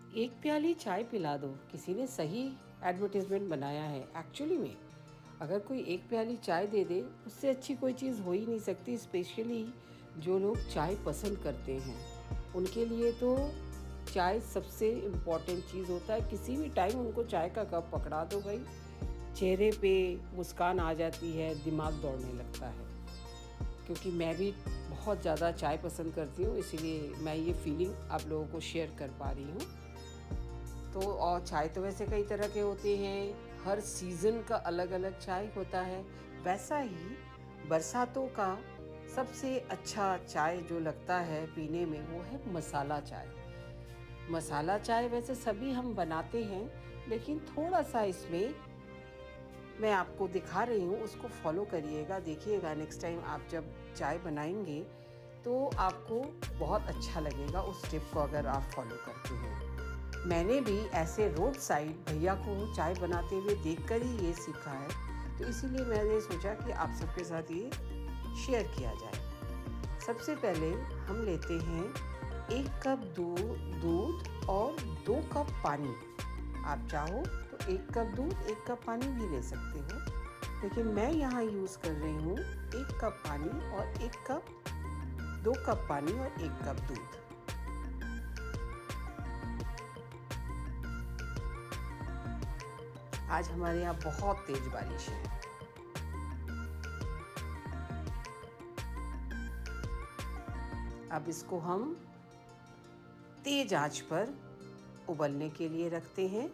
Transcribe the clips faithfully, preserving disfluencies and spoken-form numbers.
एक प्याली चाय पिला दो, किसी ने सही एडवर्टीज़मेंट बनाया है। एक्चुअली में अगर कोई एक प्याली चाय दे दे, उससे अच्छी कोई चीज़ हो ही नहीं सकती। स्पेशली जो लोग चाय पसंद करते हैं उनके लिए तो चाय सबसे इम्पॉर्टेंट चीज़ होता है। किसी भी टाइम उनको चाय का कप पकड़ा दो भाई, चेहरे पे मुस्कान आ जाती है, दिमाग दौड़ने लगता है। क्योंकि मैं भी बहुत ज़्यादा चाय पसंद करती हूँ, इसीलिए मैं ये फीलिंग आप लोगों को शेयर कर पा रही हूँ। तो और चाय तो वैसे कई तरह के होते हैं, हर सीज़न का अलग अलग चाय होता है। वैसा ही बरसातों का सबसे अच्छा चाय जो लगता है पीने में, वो है मसाला चाय। मसाला चाय वैसे सभी हम बनाते हैं, लेकिन थोड़ा सा इसमें मैं आपको दिखा रही हूँ, उसको फॉलो करिएगा। देखिएगा नेक्स्ट टाइम आप जब चाय बनाएंगे तो आपको बहुत अच्छा लगेगा उस टिप को अगर आप फॉलो करते हैं। मैंने भी ऐसे रोड साइड भैया को चाय बनाते हुए देखकर ही ये सीखा है, तो इसीलिए मैंने सोचा कि आप सबके साथ ये शेयर किया जाए। सबसे पहले हम लेते हैं एक कप दूध दूध और दो कप पानी। आप चाहो तो एक कप दूध एक कप पानी भी ले सकते हो, लेकिन मैं यहाँ यूज़ कर रही हूँ एक कप पानी और एक कप दो कप पानी और एक कप दूध। आज हमारे यहाँ बहुत तेज बारिश है। अब इसको हम तेज आंच पर उबलने के लिए रखते हैं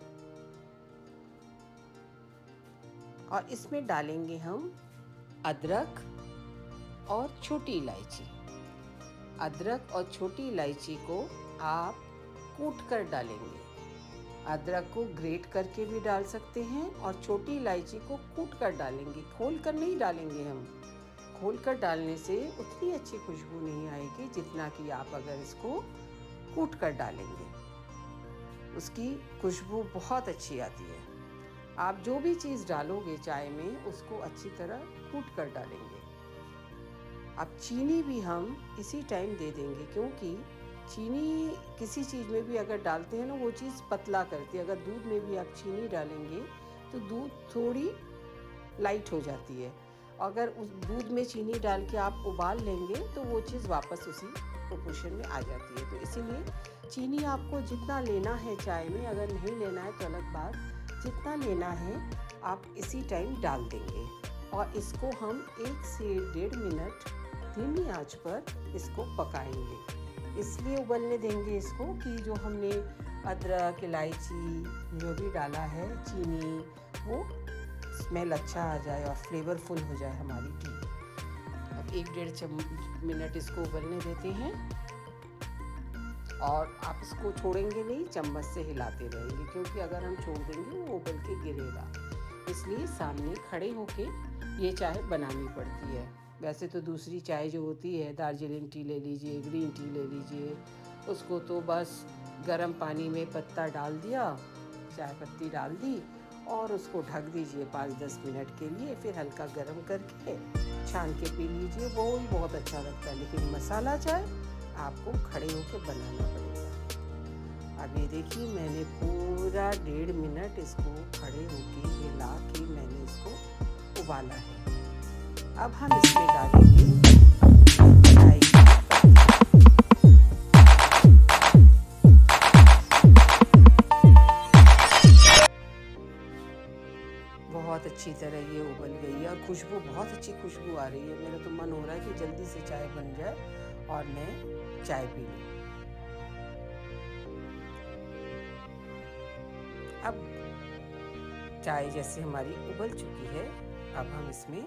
और इसमें डालेंगे हम अदरक और छोटी इलायची। अदरक और छोटी इलायची को आप कूट कर डालेंगे। अदरक को ग्रेट करके भी डाल सकते हैं और छोटी इलायची को कूट कर डालेंगे, खोल कर नहीं डालेंगे हम। खोल कर डालने से उतनी अच्छी खुशबू नहीं आएगी जितना कि आप अगर इसको कूट कर डालेंगे, उसकी खुशबू बहुत अच्छी आती है। आप जो भी चीज़ डालोगे चाय में उसको अच्छी तरह कूट कर डालेंगे। अब चीनी भी हम इसी टाइम दे देंगे, क्योंकि चीनी किसी चीज़ में भी अगर डालते हैं ना, वो चीज़ पतला करती है। अगर दूध में भी आप चीनी डालेंगे तो दूध थोड़ी लाइट हो जाती है। अगर उस दूध में चीनी डाल के आप उबाल लेंगे तो वो चीज़ वापस उसी प्रोपोर्शन में आ जाती है। तो इसीलिए चीनी आपको जितना लेना है चाय में, अगर नहीं लेना है तो अलग बात, जितना लेना है आप इसी टाइम डाल देंगे और इसको हम एक से डेढ़ मिनट धीमी आंच पर इसको पकाएंगे। इसलिए उबलने देंगे इसको कि जो हमने अदरक इलायची जो भी डाला है, चीनी, वो स्मेल अच्छा आ जाए और फ्लेवरफुल हो जाए हमारी टी। अब एक डेढ़ मिनट इसको उबलने देते हैं और आप इसको छोड़ेंगे नहीं, चम्मच से हिलाते रहेंगे, क्योंकि अगर हम छोड़ देंगे वो उबल के गिरेगा। इसलिए सामने खड़े होके ये चाय बनानी पड़ती है। वैसे तो दूसरी चाय जो होती है, दार्जिलिंग टी ले लीजिए, ग्रीन टी ले लीजिए, उसको तो बस गर्म पानी में पत्ता डाल दिया, चाय पत्ती डाल दी और उसको ढक दीजिए पाँच दस मिनट के लिए, फिर हल्का गर्म करके छान के पी लीजिए, वो ही बहुत अच्छा लगता है। लेकिन मसाला चाय आपको खड़े होकर बनाना पड़ेगा। अब ये देखिए, मैंने पूरा डेढ़ मिनट इसको खड़े होके हिला के मैंने इसको उबाला है। अब हम इसमें डालेंगे चाय की बहुत अच्छी तरह ये उबल गई है और खुशबू, बहुत अच्छी खुशबू आ रही है। मेरा तो मन हो रहा है कि जल्दी से चाय बन जाए और मैं चाय पी लूँ। अब चाय जैसे हमारी उबल चुकी है, अब हम इसमें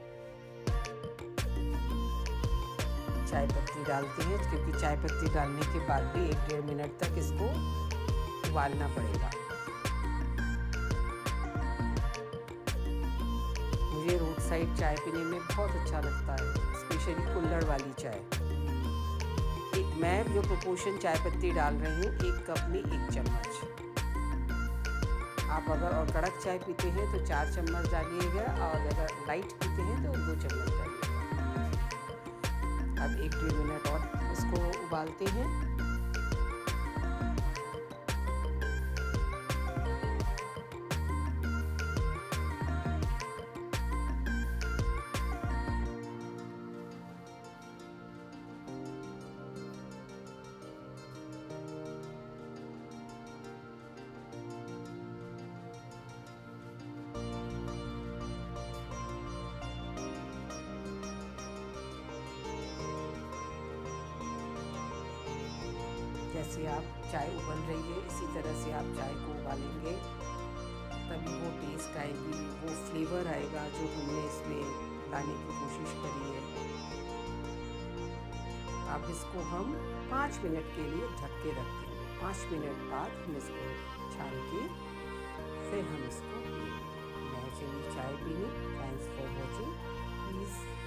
चाय पत्ती डालते हैं, क्योंकि चाय पत्ती डालने के बाद भी एक डेढ़ मिनट तक इसको उबालना पड़ेगा। मुझे रोड साइड चाय पीने में बहुत अच्छा लगता है, स्पेशली कुल्हड़ वाली चाय। एक मैं जो प्रोपोर्शन चाय पत्ती डाल रही हूँ, एक कप में एक चम्मच। आप अगर और कड़क चाय पीते हैं तो चार चम्मच डालिएगा, और अगर लाइट पीते हैं तो दो चम्मच डालिएगा। अब एक डेढ़ मिनट और इसको उबालते हैं। जैसे आप चाय उबल रही है इसी तरह से आप चाय को उबालेंगे, तभी वो टेस्ट आएगी, वो फ्लेवर आएगा जो हमने इसमें लाने की कोशिश करी है। अब इसको हम पाँच मिनट के लिए ढक के रख देंगे। पाँच मिनट बाद हम इसको छान के फिर हम इसको मैं चलिए चाय पीने। Thanks for watching. प्लीज़